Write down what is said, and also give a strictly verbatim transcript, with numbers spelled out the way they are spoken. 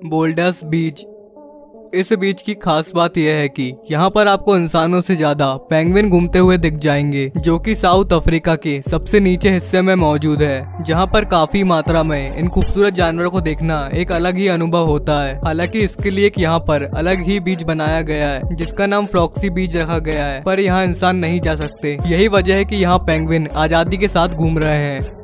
Boulders बीच। इस बीच की खास बात यह है कि यहाँ पर आपको इंसानों से ज्यादा पेंगुइन घूमते हुए दिख जाएंगे, जो कि साउथ अफ्रीका के सबसे नीचे हिस्से में मौजूद है, जहाँ पर काफी मात्रा में इन खूबसूरत जानवरों को देखना एक अलग ही अनुभव होता है। हालांकि इसके लिए एक यहाँ पर अलग ही बीच बनाया गया है, जिसका नाम फ्लॉक्सी बीच रखा गया है, पर यहाँ इंसान नहीं जा सकते। यही वजह है कि यहाँ पेंगुइन आजादी के साथ घूम रहे हैं।